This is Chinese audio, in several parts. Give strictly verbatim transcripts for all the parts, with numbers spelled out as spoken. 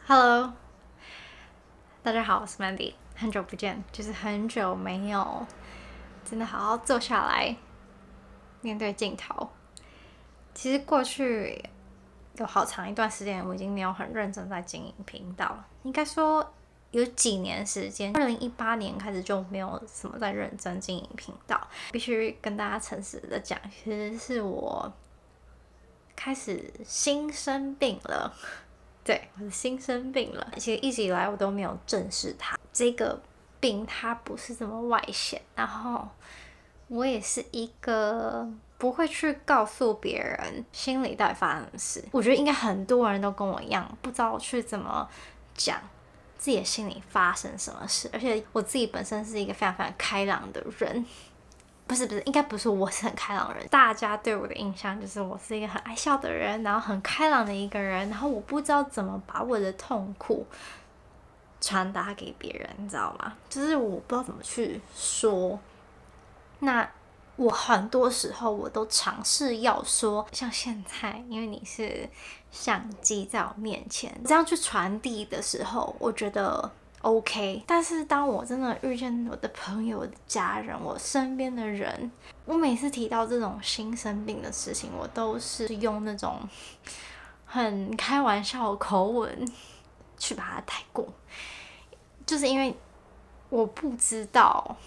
Hello，大家好，我是 Mandy， 很久不见，就是很久没有真的好好坐下来面对镜头。其实过去有好长一段时间，我已经没有很认真在经营频道，应该说有几年时间，二零一八年开始就没有什么在认真经营频道。必须跟大家诚实的讲，其实是我开始心生病了。对，我的心生病了。其实一直以来我都没有正视它，这个病它不是这么外显，然后我也是一个不会去告诉别人心里到底发生什么事。我觉得应该很多人都跟我一样，不知道去怎么讲自己的心里发生什么事。而且我自己本身是一个非常非常开朗的人。不是不是，应该不是我是很开朗的人。大家对我的印象就是我是一个很爱笑的人，然后很开朗的一个人。然后我不知道怎么把我的痛苦传达给别人，你知道吗？就是我不知道怎么去说。那我很多时候我都尝试要说，像现在，因为你是相机在我面前，这样去传递的时候，我觉得OK， 但是当我真的遇见我的朋友、我的家人、我身边的人，我每次提到这种心生病的事情，我都是用那种很开玩笑的口吻去把它带过，就是因为我不知道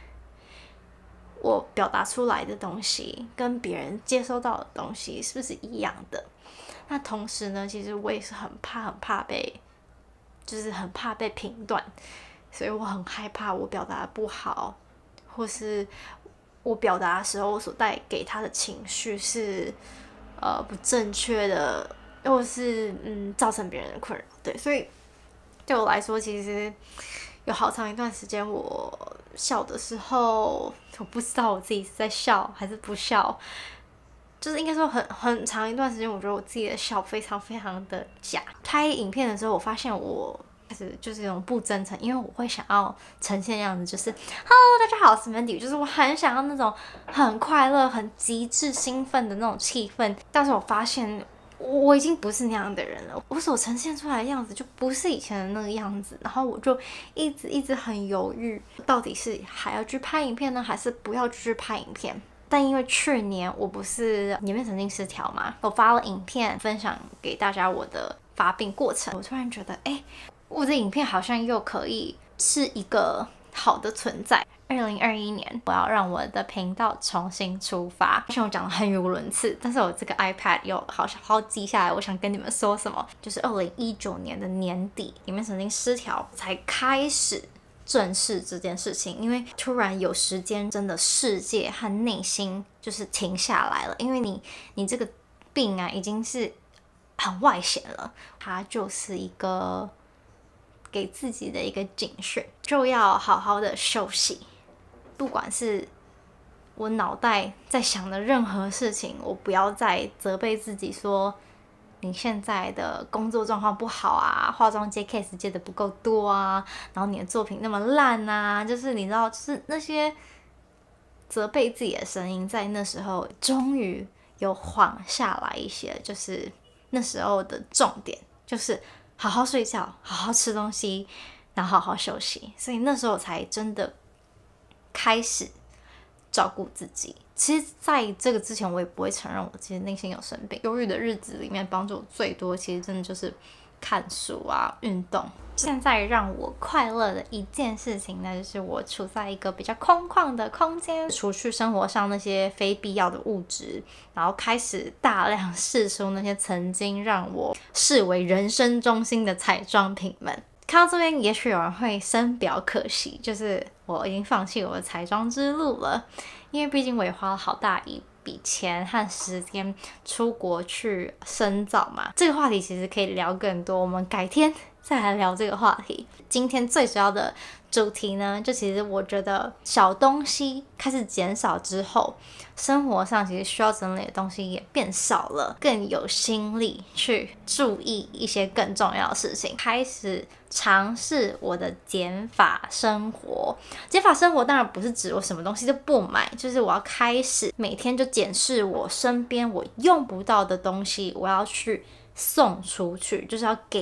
我表达出来的东西跟别人接收到的东西是不是一样的。那同时呢，其实我也是很怕、很怕被。就是很怕被评断，所以我很害怕我表达不好，或是我表达的时候所带给他的情绪是呃不正确的，或是嗯造成别人的困扰。对，所以对我来说，其实有好长一段时间，我笑的时候，我不知道我自己是在笑还是不笑。就是应该说很很长一段时间，我觉得我自己的笑非常非常的假。拍影片的时候，我发现我开始就是有种不真诚，因为我会想要呈现的样子就是 “Hello， 大家好，我是 Mandy”， 就是我很想要那种很快乐、很极致兴奋的那种气氛。但是我发现我已经不是那样的人了，我所呈现出来的样子就不是以前的那个样子。然后我就一直一直很犹豫，到底是还要去拍影片呢，还是不要去拍影片？但因为去年我不是颜面神经失调嘛，我发了影片分享给大家我的发病过程，我突然觉得，哎、欸，我的影片好像又可以是一个好的存在。二零二一年，我要让我的频道重新出发。虽然我讲的很语无伦次，但是我这个 iPad 有好好好记下来，我想跟你们说什么，就是二零一九年的年底，颜面神经失调才开始正视这件事情，因为突然有时间，真的世界和内心就是停下来了，因为你你这个病啊已经是很外显了，它就是一个给自己的一个警讯，就要好好的休息。不管是我脑袋在想的任何事情，我不要再责备自己说你现在的工作状况不好啊，化妆接 case 接的不够多啊，然后你的作品那么烂啊，就是你知道，就是那些责备自己的声音，在那时候终于有缓下来一些。就是那时候的重点就是好好睡觉，好好吃东西，然后好好休息。所以那时候才真的开始照顾自己。其实在这个之前我也不会承认我其实内心有生病。忧郁的日子里面帮助我最多其实真的就是看书啊，运动。现在让我快乐的一件事情呢，就是我处在一个比较空旷的空间，除去生活上那些非必要的物质，然后开始大量释出那些曾经让我视为人生中心的彩妆品们。看到这边，也许有人会深表可惜，就是我已经放弃我的彩妆之路了，因为毕竟我也花了好大一笔钱和时间出国去深造嘛。这个话题其实可以聊更多，我们改天再来聊这个话题。今天最主要的主题呢，就其实我觉得小东西开始减少之后，生活上其实需要整理的东西也变少了，更有心力去注意一些更重要的事情，开始尝试我的减法生活。减法生活当然不是指我什么东西都不买，就是我要开始每天就检视我身边我用不到的东西，我要去送出去，就是要给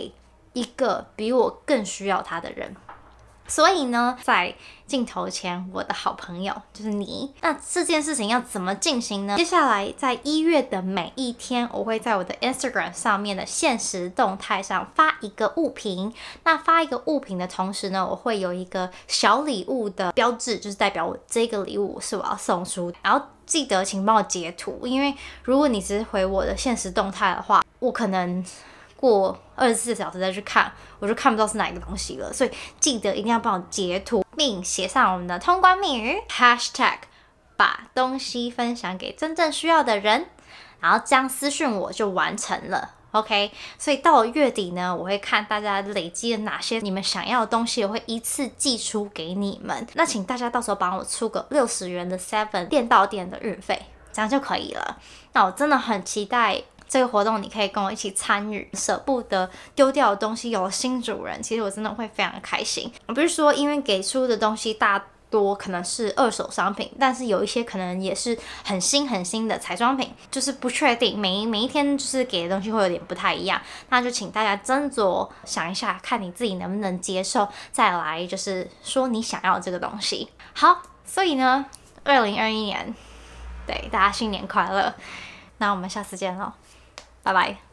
一个比我更需要它的人。所以呢，在镜头前，我的好朋友就是你。那这件事情要怎么进行呢？接下来在一月的每一天，我会在我的 Instagram 上面的限时动态上发一个物品。那发一个物品的同时呢，我会有一个小礼物的标志，就是代表我这个礼物是我要送出。然后记得请帮我截图，因为如果你只是回我的限时动态的话，我可能过二十四小时再去看，我就看不到是哪一个东西了。所以记得一定要帮我截图，并写上我们的通关密语 hashtag 把东西分享给真正需要的人，然后这样私讯我就完成了。OK， 所以到了月底呢，我会看大家累积了哪些你们想要的东西，我会依次寄出给你们。那请大家到时候帮我出个六十元的 Seven 店到店的运费，这样就可以了。那我真的很期待这个活动，你可以跟我一起参与，舍不得丢掉的东西有了新主人，其实我真的会非常的开心。我不是说因为给出的东西大多可能是二手商品，但是有一些可能也是很新很新的彩妆品，就是不确定，每一每一天就是给的东西会有点不太一样，那就请大家斟酌想一下，看你自己能不能接受，再来就是说你想要这个东西。好，所以呢，二零二一年，对大家新年快乐，那我们下次见喽。拜拜。